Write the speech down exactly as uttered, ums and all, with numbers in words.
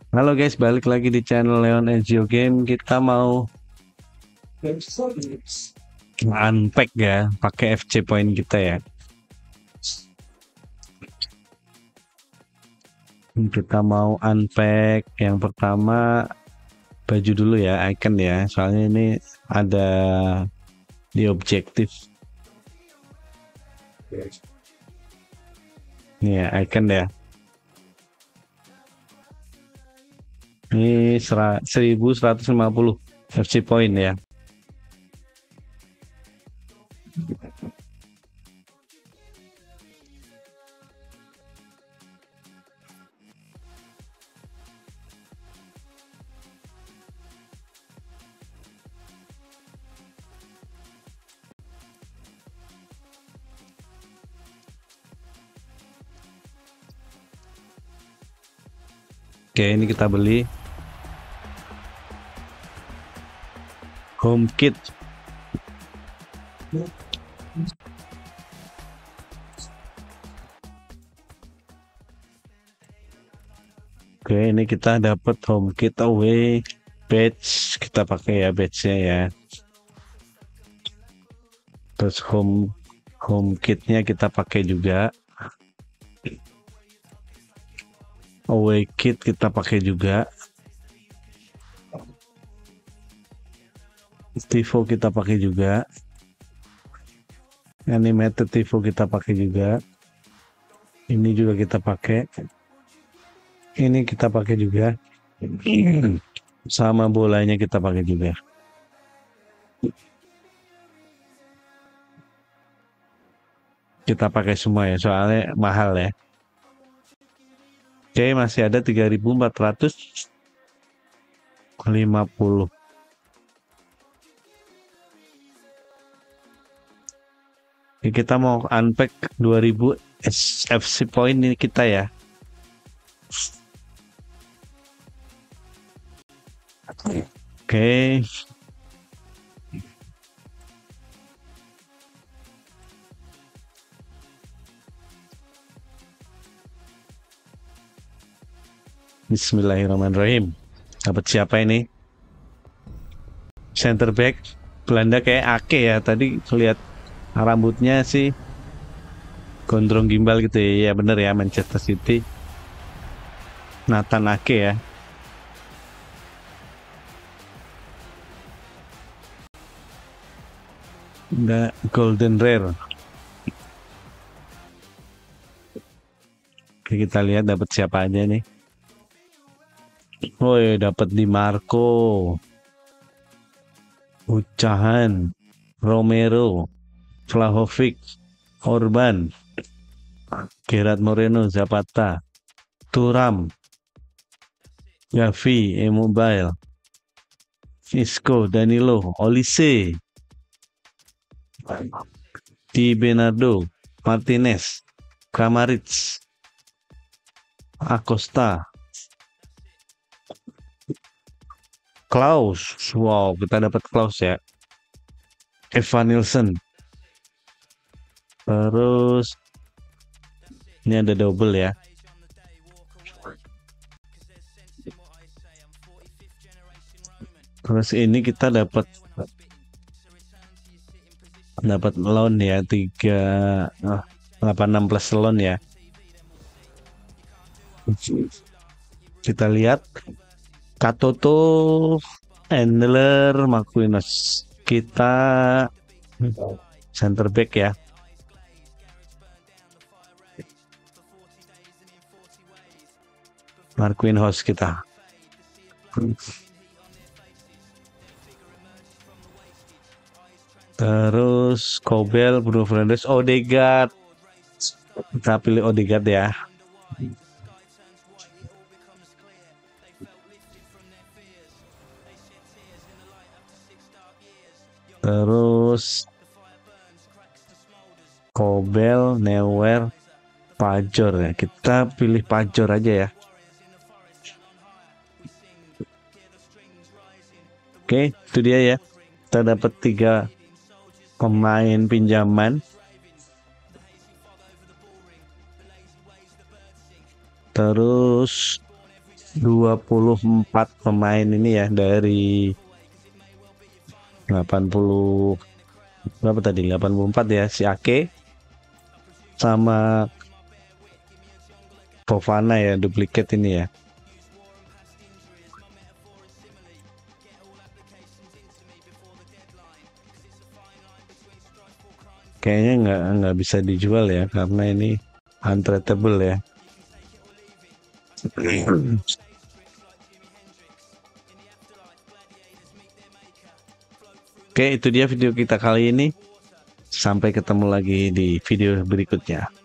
Halo guys, balik lagi di channel Leon Ezio Game. Kita mau unpack ya, pakai F C point kita ya. Kita mau unpack yang pertama baju dulu ya, icon ya. Soalnya ini ada di objektif. Ini ya, icon ya. Ini seribu seratus lima puluh F C point ya. Oke, ini kita beli home kit. Oke, ini kita dapat home kit away badge, kita pakai ya badge-nya ya. Terus home home kitnya kita pakai juga. Away kit kita pakai juga. Tifo kita pakai juga. Animated Tifo kita pakai juga. Ini juga kita pakai. Ini kita pakai juga. Sama bolanya kita pakai juga. Kita pakai semua ya, soalnya mahal ya. Oke, masih ada tiga ribu empat ratus lima puluh. Oke, kita mau unpack dua ribu F C point ini kita ya. Oke. Bismillahirrahmanirrahim. Dapat siapa ini? Center back Belanda kayak Ake ya. Tadi lihat rambutnya sih gondrong gimbal gitu ya. Ya bener ya, Manchester City. Nathan Ake ya. Enggak, golden rare. Oke, kita lihat dapat siapa aja nih. Oh ya, dapat Di Marco, Ucahan, Romero, Vlahovic, Orban, Gerard Moreno, Zapata, Thuram, Gavi, Immobile, Isco, Danilo, Olise, Di Bernardo, Martinez, Kramaric, Acosta, Klaus. Wow, kita dapat Klaus ya. Evan Nilsson. Terus ini ada double ya. Terus ini kita dapat dapat loan ya, tiga oh, delapan enam plus loan ya. Kita lihat Katoto, Endler, Marquinhos. Kita center back ya. Marquinhos kita. Terus Kobel, Bruno Fernandes, Odegaard. Kita pilih Odegaard ya. Terus Kobel, Neuer, Pajor ya. Kita pilih Pajor aja ya. Oke, itu dia ya. Kita dapat tiga pemain pinjaman. Terus dua puluh empat pemain ini ya dari delapan puluh berapa tadi, delapan puluh empat ya, si Ake sama Fofana ya, duplikat ini ya. Kayaknya nggak nggak bisa dijual ya karena ini untradeable ya. Oke, itu dia video kita kali ini. Sampai ketemu lagi di video berikutnya.